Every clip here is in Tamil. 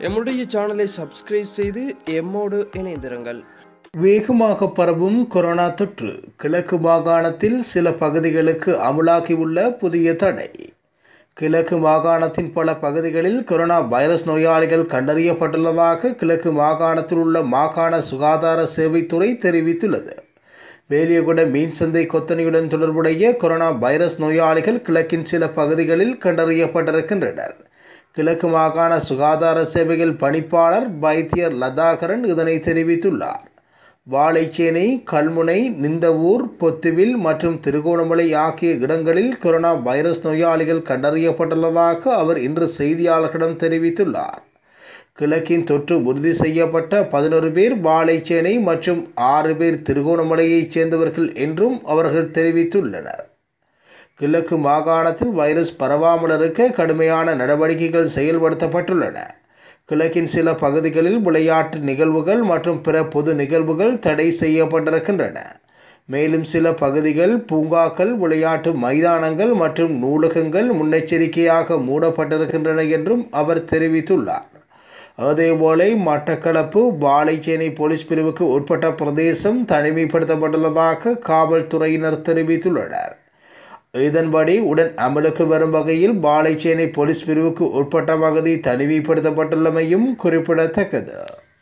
எம்முடைய சேனலை சப்ஸ்கிரைப் செய்து எம்மோடு இணைந்திருங்கள். வேகமாக பரவும் கொரோனா தொற்று. கிழக்கு மாகாணத்தில் சில பகுதிகளுக்கு அமுலாகியுள்ள புதிய தடை. கிழக்கு மாகாணத்தின் பல பகுதிகளில் கொரோனா வைரஸ் நோயாளிகள் கண்டறியப்பட்டுள்ளதாக கிழக்கு மாகாணத்தில் உள்ள மாகாண சுகாதார சேவைத்துறை தெரிவித்துள்ளது. வேலியகுட மீன்சந்தை கொத்தனையுடன் தொடர்புடைய கொரோனா வைரஸ் நோயாளிகள் கிழக்கின் சில பகுதிகளில் கண்டறியப்பட்டிருக்கின்றனர். கிழக்கு மாகாண சுகாதார சேவைகள் பணிப்பாளர் வைத்தியர் லதாகரன் இதனை தெரிவித்துள்ளார். வாழைச்சேனை, கல்முனை, நிந்தவூர், பொத்துவில் மற்றும் திருகோணமலை ஆகிய இடங்களில் கொரோனா வைரஸ் நோயாளிகள் கண்டறியப்பட்டுள்ளதாக அவர் இன்று செய்தியாளர்களிடம் தெரிவித்துள்ளார். கிழக்கின் தொற்று உறுதி செய்யப்பட்ட 11 பேர் வாழைச்சேனை மற்றும் 6 பேர் திருகோணமலையைச் சேர்ந்தவர்கள் என்றும் அவர்கள் தெரிவித்துள்ளனர். கிழக்கு மாகாணத்தில் வைரஸ் பரவாமல் இருக்க கடுமையான நடவடிக்கைகள் செயல்படுத்தப்பட்டுள்ளன. கிழக்கின் சில பகுதிகளில் விளையாட்டு நிகழ்வுகள் மற்றும் பிற பொது நிகழ்வுகள் தடை செய்யப்பட்டிருக்கின்றன. மேலும் சில பகுதிகள், பூங்காக்கள், விளையாட்டு மைதானங்கள் மற்றும் நூலகங்கள் முன்னெச்சரிக்கையாக மூடப்பட்டிருக்கின்றன என்றும் அவர் தெரிவித்துள்ளார். அதேபோல மட்டக்களப்பு, வாழைச்சேனை போலீஸ் பிரிவுக்கு உட்பட்ட பிரதேசம் தனிமைப்படுத்தப்பட்டுள்ளதாக காவல்துறையினர் தெரிவித்துள்ளனர். இதன்படி உடன் அமலுக்கு வரும் வகையில் வாழைச்சேனை போலீஸ் பிரிவுக்கு உட்பட்ட பகுதி தனிமைப்படுத்தப்பட்டுள்ளமையும் குறிப்பிடத்தக்கது.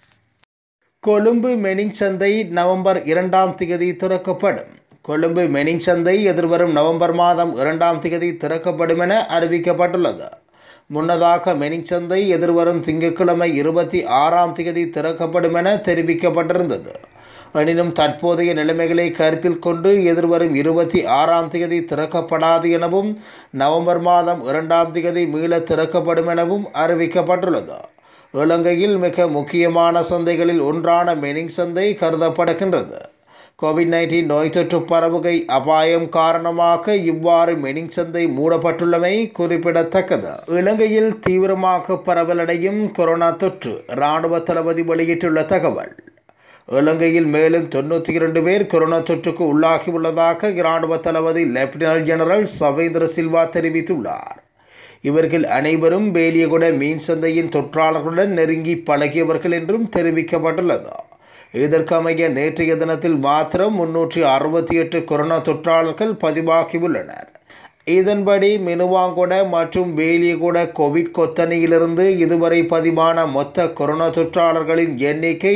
கொழும்பு மெனிங் சந்தை நவம்பர் 2 திறக்கப்படும். கொழும்பு மெனிங் சந்தை எதிர்வரும் நவம்பர் மாதம் 2 திறக்கப்படும் என அறிவிக்கப்பட்டுள்ளது. முன்னதாக மெனிங் சந்தை எதிர்வரும் திங்கட்கிழமை 26 திறக்கப்படும் என தெரிவிக்கப்பட்டிருந்தது. எனினும் தற்போதைய நிலைமைகளை கருத்தில் கொண்டு எதிர்வரும் 26 திறக்கப்படாது எனவும் நவம்பர் மாதம் 2 மீள திறக்கப்படும் எனவும் அறிவிக்கப்பட்டுள்ளது. இலங்கையில் மிக முக்கியமான சந்தைகளில் ஒன்றான மெனிங் சந்தை கருதப்படுகின்றது. கோவிட்-19 நோய் தொற்று பரவுகை அபாயம் காரணமாக இவ்வாறு மெனிங் சந்தை மூடப்பட்டுள்ளமை குறிப்பிடத்தக்கது. இலங்கையில் தீவிரமாக பரவலடையும் கொரோனா தொற்று. இராணுவ தளபதி வெளியிட்டுள்ள தகவல். இலங்கையில் மேலும் 92 பேர் கொரோனா தொற்றுக்கு உள்ளாகியுள்ளதாக இராணுவ தளபதி லெப்டினன்ட் ஜெனரல் சவேந்திர சில்வா தெரிவித்துள்ளார். இவர்கள் அனைவரும் வேலியகுட மீன் சந்தையின் தொற்றாளர்களுடன் நெருங்கி பழகியவர்கள் என்றும் தெரிவிக்கப்பட்டுள்ளது. இதற்கமைய நேற்றைய தினத்தில் மாத்திரம் 368 கொரோனா தொற்றாளர்கள் பதிவாகியுள்ளனர். இதன்படி மினுவாங்கொட மற்றும் வேலியகுட கோவிட் கொத்தனையிலிருந்து இதுவரை பதிவான மொத்த கொரோனா தொற்றாளர்களின் எண்ணிக்கை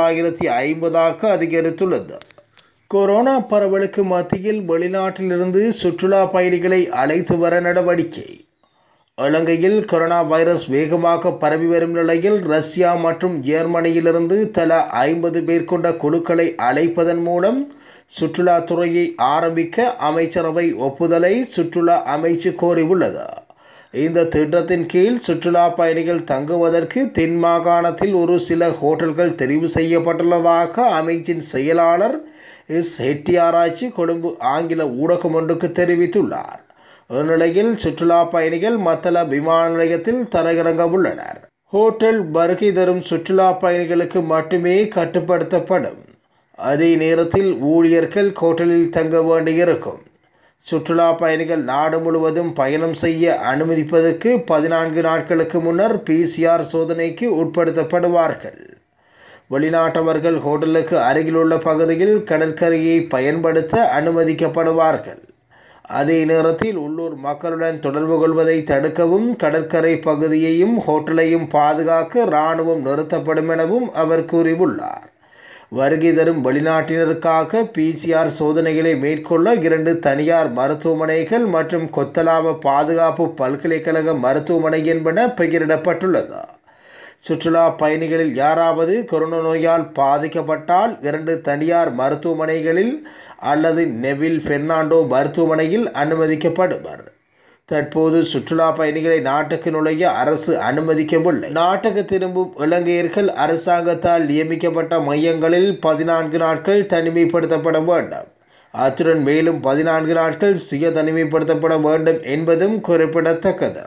4050 அதிகரித்துள்ளது. கொரோனா பரவலுக்கு மத்தியில் வெளிநாட்டிலிருந்து சுற்றுலா பயணிகளை அழைத்து வர நடவடிக்கை. இலங்கையில் கொரோனா வைரஸ் வேகமாக பரவி வரும் நிலையில் ரஷ்யா மற்றும் ஜெர்மனியிலிருந்து தலா 50 பேர் கொண்ட குழுக்களை அழைப்பதன் மூலம் சுற்றுலாத்துறையை ஆரம்பிக்க அமைச்சரவை ஒப்புதலை சுற்றுலா அமைச்சு கோரியுள்ளது. இந்த திட்டத்தின் கீழ் சுற்றுலா பயணிகள் தங்குவதற்கு தென் மாகாணத்தில் ஒரு சில ஹோட்டல்கள் தெரிவு செய்யப்பட்டுள்ளதாக அமைச்சின் செயலாளர் ஹெட்டியாராய்ச்சி கொழும்பு ஆங்கில ஊடகம் ஒன்றுக்கு தெரிவித்துள்ளார். இந்நிலையில் சுற்றுலா பயணிகள் மத்தள விமான நிலையத்தில் தரையிறங்க உள்ளனர். ஹோட்டல் வருகை தரும் சுற்றுலா பயணிகளுக்கு மட்டுமே கட்டுப்படுத்தப்படும். அதே நேரத்தில் ஊழியர்கள் ஹோட்டலில் தங்க வேண்டியிருக்கும். சுற்றுலா பயணிகள் நாடு முழுவதும் பயணம் செய்ய அனுமதிப்பதற்கு 14 நாட்களுக்கு முன்னர் PCR சோதனைக்கு உட்படுத்தப்படுவார்கள். வெளிநாட்டவர்கள் ஹோட்டலுக்கு அருகிலுள்ள பகுதியில் கடற்கரையை பயன்படுத்த அனுமதிக்கப்படுவார்கள். அதே நேரத்தில் உள்ளூர் மக்களுடன் தொடர்பு கொள்வதை தடுக்கவும் கடற்கரை பகுதியையும் ஹோட்டலையும் பாதுகாக்க இராணுவம் நிறுத்தப்படும் எனவும் அவர் கூறியுள்ளார். வருகை தரும் வெளிநாட்டினருக்காக PCR சோதனைகளை மேற்கொள்ள 2 தனியார் மருத்துவமனைகள் மற்றும் கொத்தலாவ பாதுகாப்பு பல்கலைக்கழக மருத்துவமனை என்பன பெயரிடப்பட்டுள்ளது. சுற்றுலா பயணிகளில் யாராவது கொரோனா நோயால் பாதிக்கப்பட்டால் 2 தனியார் மருத்துவமனைகளில் அல்லது நெவில் பெர்னாண்டோ மருத்துவமனையில் அனுமதிக்கப்படுவர். தற்போது சுற்றுலா பயணிகளை நாட்டுக்கு நுழைய அரசு அனுமதிக்கவில்லை. நாட்டுக்கு திரும்பும் இலங்கையர்கள் அரசாங்கத்தால் நியமிக்கப்பட்ட மையங்களில் 14 நாட்கள் தனிமைப்படுத்தப்பட வேண்டும். அத்துடன் மேலும் 14 நாட்கள் சுய தனிமைப்படுத்தப்பட வேண்டும் என்பதும் குறிப்பிடத்தக்கது.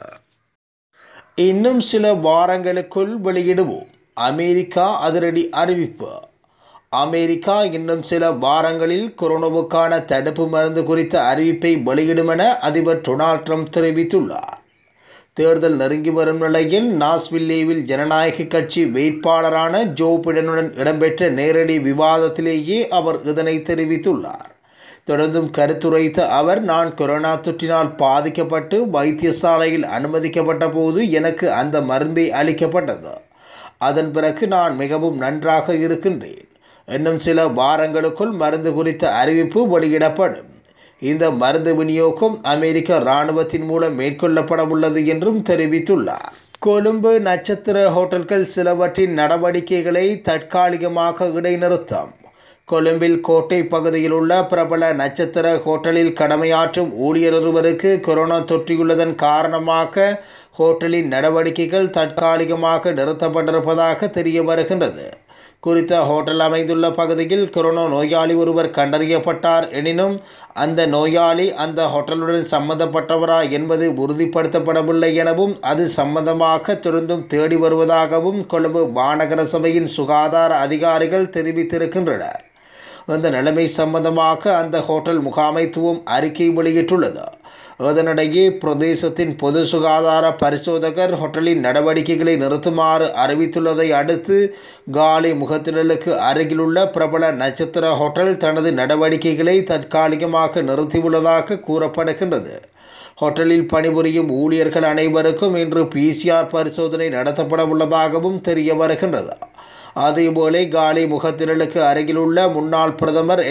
இன்னும் சில வாரங்களுக்குள் வெளியிடுவோம். அமெரிக்கா அதிரடி அறிவிப்பு. அமெரிக்கா இன்னும் சில வாரங்களில் கொரோனாவுக்கான தடுப்பு மருந்து குறித்த அறிவிப்பை வெளியிடும் என அதிபர் டொனால்ட் ட்ரம்ப் தெரிவித்துள்ளார். தேர்தல் நெருங்கி வரும் நிலையில் நாஸ்வில்லேவில் ஜனநாயக கட்சி வேட்பாளரான ஜோ பிடனுடன் இடம்பெற்ற நேரடி விவாதத்திலேயே அவர் இதனை தெரிவித்துள்ளார். தொடர்ந்தும் கருத்துரைத்த அவர், நான் கொரோனா தொற்றினால் பாதிக்கப்பட்டு வைத்தியசாலையில் அனுமதிக்கப்பட்ட போது எனக்கு அந்த மருந்தே அளிக்கப்பட்டது. அதன் பிறகு நான் மிகவும் நன்றாக இருக்கின்றேன். இன்னும் சில வாரங்களுக்குள் மருந்து குறித்த அறிவிப்பு வெளியிடப்படும். இந்த மருந்து விநியோகம் அமெரிக்க இராணுவத்தின் மூலம் மேற்கொள்ளப்பட உள்ளது என்றும் தெரிவித்துள்ளார். கொழும்பு நட்சத்திர ஹோட்டல்கள் சிலவற்றின் நடவடிக்கைகளை தற்காலிகமாக இடைநிறுத்தம். கொழும்பில் கோட்டை பகுதியில் உள்ள பிரபல நட்சத்திர ஹோட்டலில் கடமையாற்றும் ஊழியர் ஒருவருக்கு கொரோனா தொற்றியுள்ளதன் காரணமாக ஹோட்டலின் நடவடிக்கைகள் தற்காலிகமாக நிறுத்தப்பட்டிருப்பதாக தெரிய வருகின்றது. குறித்த ஹோட்டல் அமைந்துள்ள பகுதியில் கொரோனா நோயாளி ஒருவர் கண்டறியப்பட்டார் எனினும் அந்த நோயாளி அந்த ஹோட்டலுடன் சம்பந்தப்பட்டவரா என்பது உறுதிப்படுத்தப்படவில்லை எனவும் அது சம்பந்தமாக தொடர்ந்தும் தேடி வருவதாகவும் கொழும்பு மாநகர சபையின் சுகாதார அதிகாரிகள் தெரிவித்திருக்கின்றனர். அந்த நிலைமை சம்பந்தமாக அந்த ஹோட்டல் முகாமைத்துவம் அறிக்கை வெளியிட்டுள்ளது. அதனிடையே பிரதேசத்தின் பொது சுகாதார பரிசோதகர் ஹோட்டலின் நடவடிக்கைகளை நிறுத்துமாறு அறிவித்துள்ளதை அடுத்து காலி முகத்திடலுக்கு அருகிலுள்ள பிரபல நட்சத்திர ஹோட்டல் தனது நடவடிக்கைகளை தற்காலிகமாக நிறுத்தியுள்ளதாக கூறப்படுகின்றது. ஹோட்டலில் பணிபுரியும் ஊழியர்கள் அனைவருக்கும் இன்று PCR பரிசோதனை நடத்தப்பட உள்ளதாகவும் தெரிய வருகின்றது. அதேபோல காலி முகத்திடலுக்கு அருகிலுள்ள முன்னாள் பிரதமர்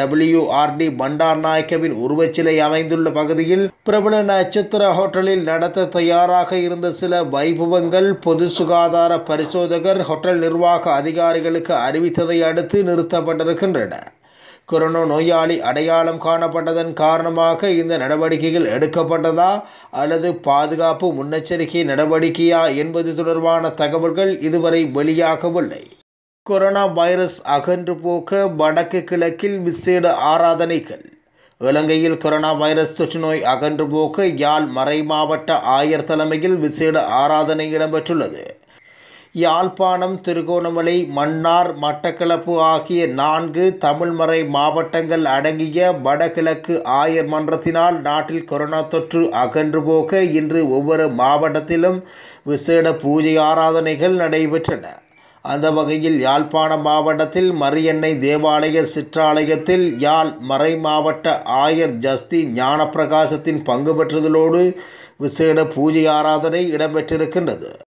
SWRD பண்டார்நாயக்கவின் உருவச்சிலை அமைந்துள்ள பகுதியில் பிரபல நட்சத்திர ஹோட்டலில் நடத்த தயாராக இருந்த சில வைபவங்கள் பொது சுகாதார பரிசோதகர் ஹோட்டல் நிர்வாக அதிகாரிகளுக்கு அறிவித்ததை அடுத்து நிறுத்தப்பட்டிருக்கின்றன. கொரோனா நோயாளி அடையாளம் காணப்பட்டதன் காரணமாக இந்த நடவடிக்கைகள் எடுக்கப்பட்டதா அல்லது பாதுகாப்பு முன்னெச்சரிக்கை நடவடிக்கையா என்பது தொடர்பான தகவல்கள் இதுவரை வெளியாகவில்லை. கொரோனா வைரஸ் அகன்று போக்க வடக்கு கிழக்கில் விசேட ஆராதனைகள். இலங்கையில் கொரோனா வைரஸ் தொற்று நோய் அகன்று போக்க யாழ் மறைமாவட்ட ஆயர் தலைமையில் விசேட ஆராதனை இடம்பெற்றுள்ளது. யாழ்ப்பாணம், திருகோணமலை, மன்னார், மட்டக்களப்பு ஆகிய 4 தமிழ்மறை மாவட்டங்கள் அடங்கிய வடகிழக்கு ஆயர் மன்றத்தினால் நாட்டில் கொரோனா தொற்று அகன்று போக இன்று ஒவ்வொரு மாவட்டத்திலும் விசேட பூஜை ஆராதனைகள் நடைபெற்றன. அந்த வகையில் யாழ்ப்பாணம் மாவட்டத்தில் மரியன்னை தேவாலய சிற்றாலயத்தில் யாழ் மறை மாவட்ட ஆயர் ஜஸ்தி ஞானப்பிரகாசத்தின் பங்கு பெற்றதோடு விசேட பூஜை ஆராதனை இடம்பெற்றிருக்கின்றது.